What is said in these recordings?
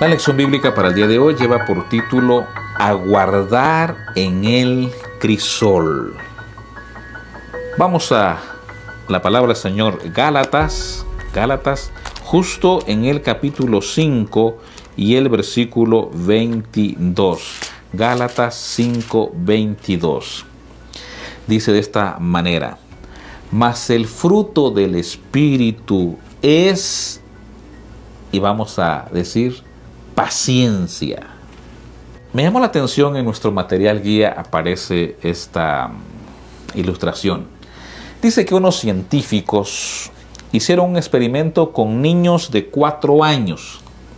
La lección bíblica para el día de hoy lleva por título Aguardar en el crisol. Vamos a la palabra del Señor, Gálatas, justo en el capítulo 5 y el versículo 22. Gálatas 5, 22. Dice de esta manera: mas el fruto del Espíritu es, y vamos a decir, paciencia. Me llamó la atención, en nuestro material guía aparece esta ilustración. Dice que unos científicos hicieron un experimento con niños de 4 años.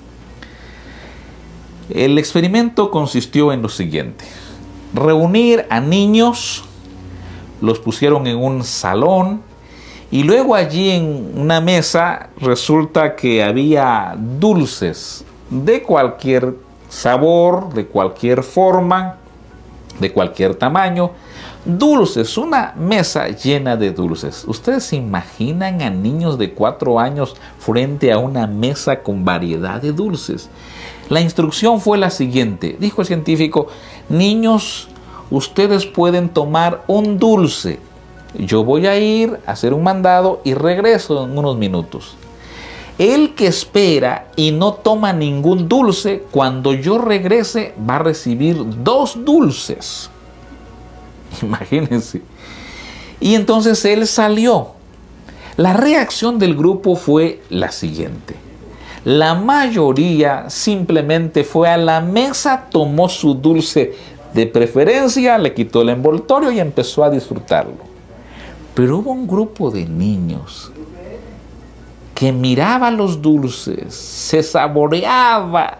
El experimento consistió en lo siguiente: reunir a niños, los pusieron en un salón y luego allí en una mesa resulta que había dulces de cualquier sabor, de cualquier forma, de cualquier tamaño. Dulces, una mesa llena de dulces. ¿Ustedes se imaginan a niños de 4 años frente a una mesa con variedad de dulces? La instrucción fue la siguiente. Dijo el científico: niños, ustedes pueden tomar un dulce. Yo voy a ir a hacer un mandado y regreso en unos minutos. El que espera y no toma ningún dulce, cuando yo regrese va a recibir 2 dulces. Imagínense. Y entonces él salió. La reacción del grupo fue la siguiente: la mayoría simplemente fue a la mesa, tomó su dulce de preferencia, le quitó el envoltorio y empezó a disfrutarlo. Pero hubo un grupo de niños que miraba los dulces, se saboreaba,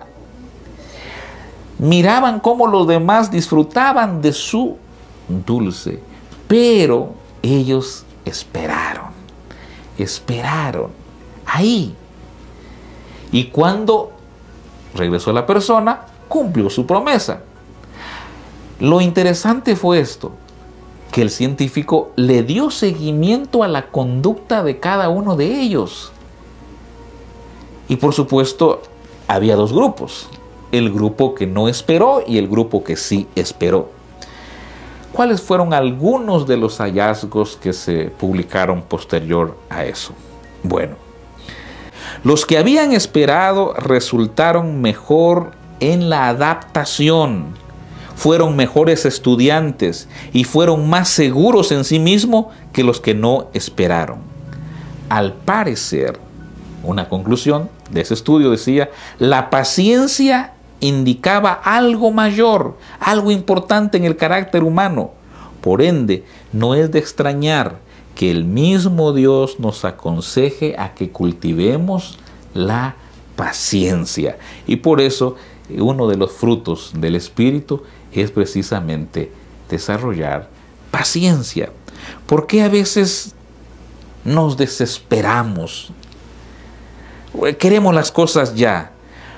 miraban cómo los demás disfrutaban de su dulce, pero ellos esperaron ahí. Y cuando regresó la persona, cumplió su promesa. Lo interesante fue esto, que el científico le dio seguimiento a la conducta de cada uno de ellos. Y por supuesto, había 2 grupos: el grupo que no esperó y el grupo que sí esperó. ¿Cuáles fueron algunos de los hallazgos que se publicaron posterior a eso? Bueno, los que habían esperado resultaron mejor en la adaptación, fueron mejores estudiantes y fueron más seguros en sí mismos que los que no esperaron. Al parecer, una conclusión de ese estudio decía: la paciencia indicaba algo mayor, algo importante en el carácter humano. Por ende, no es de extrañar que el mismo Dios nos aconseje a que cultivemos la paciencia. Y por eso, uno de los frutos del Espíritu es precisamente desarrollar paciencia. ¿Por qué a veces nos desesperamos? Queremos las cosas ya.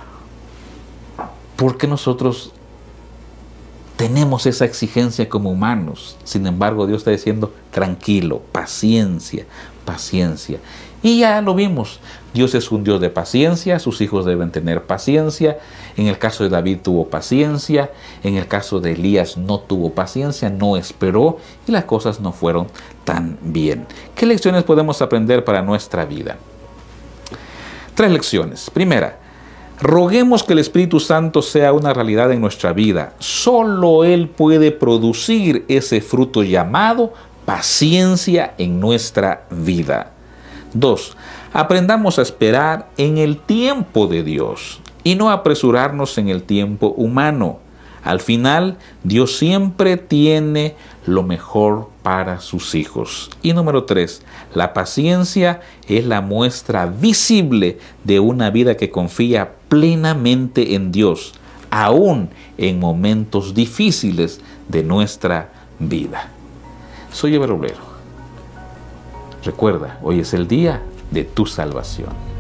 Porque nosotros tenemos esa exigencia como humanos. Sin embargo, Dios está diciendo: tranquilo, paciencia. Y ya lo vimos. Dios es un Dios de paciencia. Sus hijos deben tener paciencia. En el caso de David tuvo paciencia. En el caso de Elías no tuvo paciencia, no esperó y las cosas no fueron tan bien. ¿Qué lecciones podemos aprender para nuestra vida? 3 lecciones. Primera: roguemos que el Espíritu Santo sea una realidad en nuestra vida. Solo Él puede producir ese fruto llamado paciencia en nuestra vida. 2. Aprendamos a esperar en el tiempo de Dios y no apresurarnos en el tiempo humano. Al final, Dios siempre tiene lo mejor para sus hijos. Y número 3, la paciencia es la muestra visible de una vida que confía plenamente en Dios, aún en momentos difíciles de nuestra vida. Soy Eber Obrero. Recuerda, hoy es el día de tu salvación.